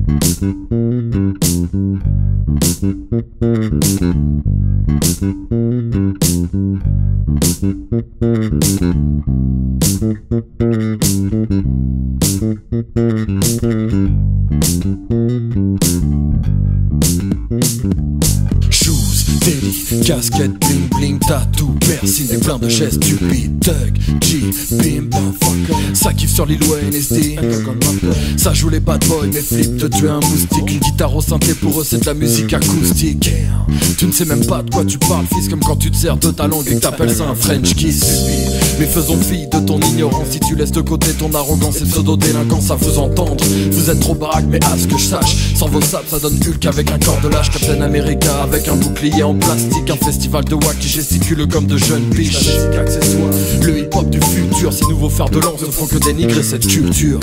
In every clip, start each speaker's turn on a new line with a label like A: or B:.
A: Shoes, daily, casquette, bling bling, tatou, piercing, des pleins de chaises stupides, thug, G, bim, ça kiffe sur l'île NSD. Ça joue les bad boys, mais flip de tuer un moustique. Une guitare au synthé pour eux c'est de la musique acoustique. Tu ne sais même pas de quoi tu parles, fils, comme quand tu te sers de ta langue et que t'appelles ça un French kiss. Mais faisons fi de ton ignorance si tu laisses de côté ton arrogance et pseudo-délinquance à vous entendre. Vous êtes trop baraque, mais à ce que je sache, sans vos sables ça donne Hulk avec un corps de lâche, Captain America avec un bouclier en plastique, un festival de wack qui gesticule comme de jeunes biches. Le hip-hop du futur, ces nouveaux fers de lance ne font que dénigrer cette culture.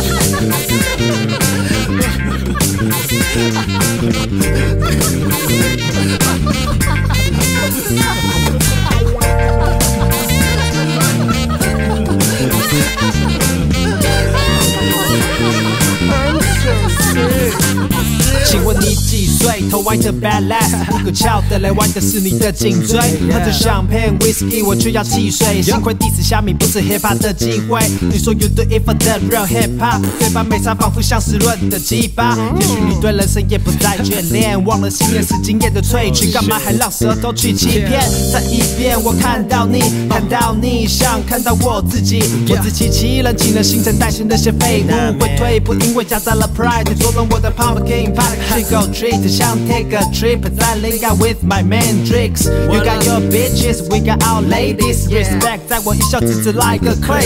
B: 请问你几岁？头歪的 badass， 一个翘的来歪的是你的颈椎。喝着香槟 whisky， 我却要汽水。幸亏 diss 虾米不是 hip hop 的机会。你说 you do it for the real hip hop， 对吧？每场仿佛像是论的鸡巴。也许你对人生也不再眷恋，忘了信念是经验的萃取，干嘛还让舌头去欺骗？再一遍，我看到你，看到你，像看到我自己。我自欺欺人，欺人新陈代谢那些废物会退步，因为夹杂了 pride， 捉弄我的 pumpkin pie。Trick or treat， 想 take a trip， 再 link out with my mandrakes。You got your bitches， we got our ladies。Respect， 在我一笑置之 like a crate。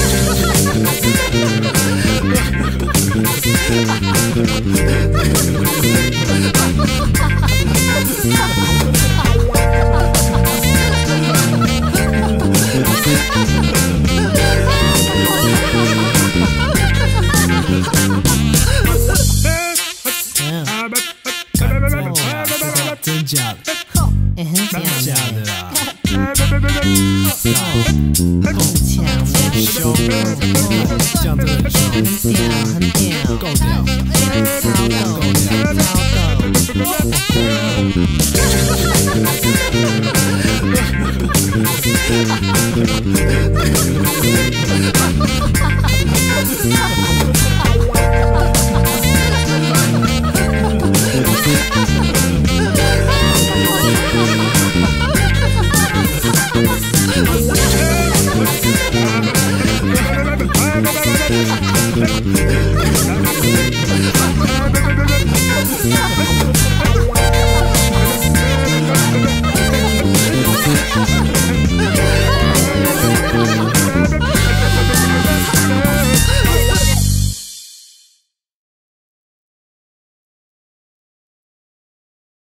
B: 真假的？真假的啦！很凶，这样真的很凶，很屌，够屌，够屌。